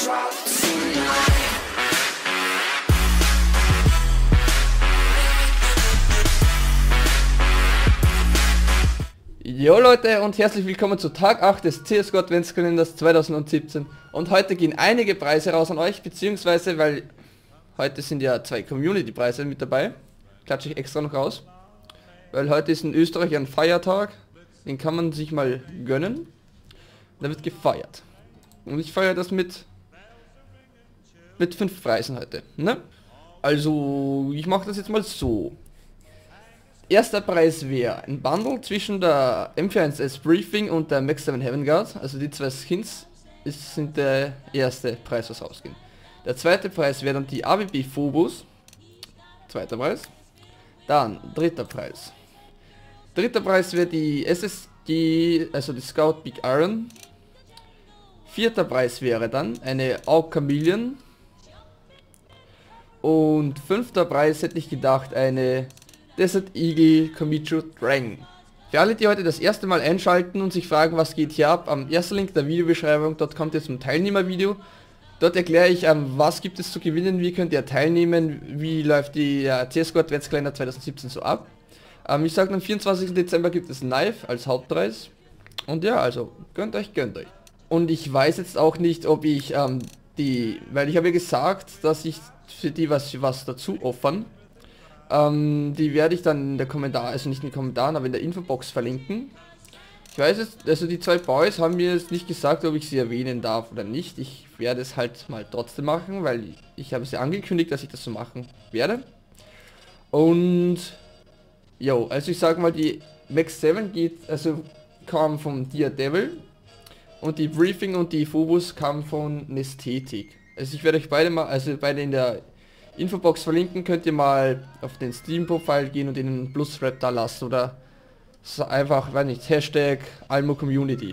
drop tonight. Jo Leute und herzlich willkommen zu Tag 8 des CSGO Adventskalenders 2017 und heute gehen einige Preise raus an euch, beziehungsweise weil heute sind ja 2 Community-Preise mit dabei, klatsche ich extra noch raus, weil heute ist in Österreich ein Feiertag, den kann man sich mal gönnen, da wird gefeiert und ich feiere das mit 5 Preisen heute, ne? Also ich mache das jetzt mal so. Erster Preis wäre ein Bundle zwischen der M41S Briefing und der Max 7 Heaven Guard, also die 2 Skins sind der erste Preis, was rausgehen. Der zweite Preis wäre dann die AWP Phobos, zweiter Preis. Dann dritter Preis. Dritter Preis wäre die SSG, also die Scout Big Iron. Vierter Preis wäre dann eine AUG Chameleon. Und fünfter Preis hätte ich gedacht eine Desert Eagle Komichu Dragon. Für alle, die heute das erste Mal einschalten und sich fragen, was geht hier ab, am ersten Link der Videobeschreibung, dort kommt jetzt ein Teilnehmervideo. Dort erkläre ich, was gibt es zu gewinnen, wie könnt ihr teilnehmen, wie läuft die CSGO Adventskalender 2017 so ab. Ich sage, am 24. Dezember gibt es ein Knife als Hauptpreis. Und ja, also gönnt euch, gönnt euch. Und ich weiß jetzt auch nicht, ob ich weil ich habe ja gesagt, dass ich für die was dazu offern. Die werde ich dann in der Kommentar, also nicht in den Kommentaren, aber in der Infobox verlinken. Ich weiß jetzt, also die 2 Boys haben mir jetzt nicht gesagt, ob ich sie erwähnen darf oder nicht. Ich werde es halt mal trotzdem machen, weil ich habe es ja angekündigt, dass ich das so machen werde. Und jo, also ich sage mal, die Max 7 kam vom Dear Devil und die Briefing und die Phobos kamen von Nesthetik. Also ich werde euch beide in der Infobox verlinken, könnt ihr mal auf den Steam-Profil gehen und ihnen einen Plus-Rap da lassen oder so einfach, weiß nicht, Hashtag Almo Community.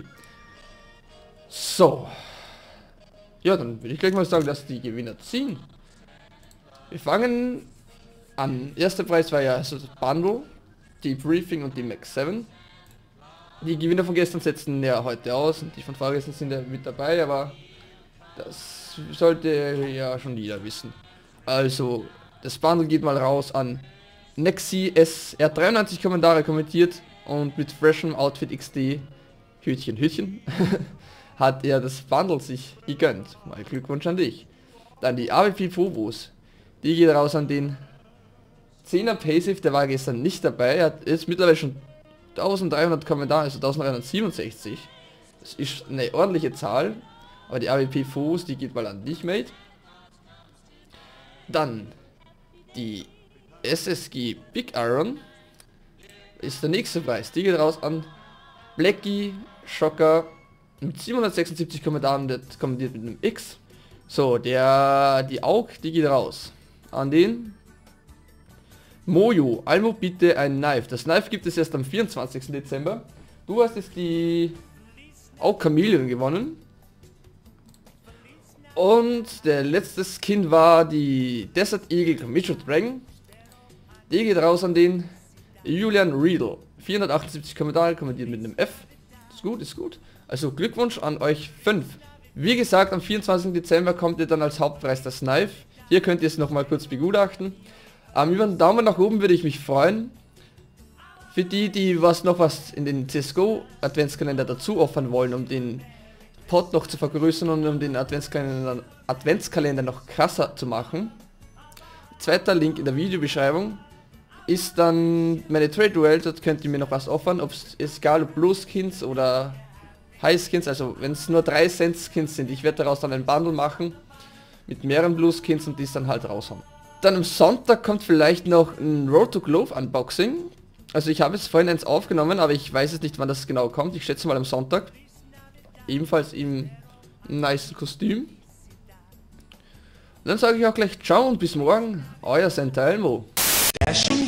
So. Ja, dann würde ich gleich mal sagen, dass die Gewinner ziehen. Wir fangen an. Erster Preis war ja also das Bundle, die Briefing und die Max 7. Die Gewinner von gestern setzen ja heute aus und die von vorgestern sind ja mit dabei, aber das sollte ja schon jeder wissen. Also, das Bundle geht mal raus an Nexi S. Er hat 93 Kommentare kommentiert und mit freshem Outfit XD, Hütchen, hat er das Bundle sich gegönnt. Mal Glückwunsch an dich. Dann die AWP Phobos. Die geht raus an den 10er Passive, der war gestern nicht dabei. Er hat jetzt mittlerweile schon 1300 Kommentare, also 1367. Das ist eine ordentliche Zahl. Aber die AWP Phobos, die geht mal an dich, Mate. Dann die SSG Big Iron ist der nächste Preis. Die geht raus an Blackie Schocker mit 776 Kommentaren, der kommentiert mit einem X. So, die AUG, die geht raus an den Mojo. Almo bitte ein Knife. Das Knife gibt es erst am 24. Dezember. Du hast jetzt die AUG Chameleon gewonnen. Und der letzte Skin war die Desert Eagle Komichu Dragon. Die geht raus an den Julian Riedel. 478 Kommentare, kommentiert mit einem F. Ist gut, ist gut. Also Glückwunsch an euch 5. Wie gesagt, am 24. Dezember kommt ihr dann als Hauptpreis das Knife. Hier könnt ihr es nochmal kurz begutachten. Über einen Daumen nach oben würde ich mich freuen. Für die noch was in den CSGO Adventskalender dazu offern wollen, um den Pod noch zu vergrößern und um den Adventskalender noch krasser zu machen. Zweiter Link in der Videobeschreibung ist dann meine Trade Duel, dort könnt ihr mir noch was offern, ob es egal ob Blue Skins oder High Skins, also wenn es nur 3 Cent Skins sind, ich werde daraus dann ein Bundle machen mit mehreren Blue Skins und die dann halt raushauen. Dann am Sonntag kommt vielleicht noch ein Road to Glove Unboxing. Also ich habe jetzt vorhin eins aufgenommen, aber ich weiß jetzt nicht, wann das genau kommt, ich schätze mal am Sonntag. Ebenfalls im nice Kostüm. Und dann sage ich auch gleich ciao und bis morgen, euer Sentalmo.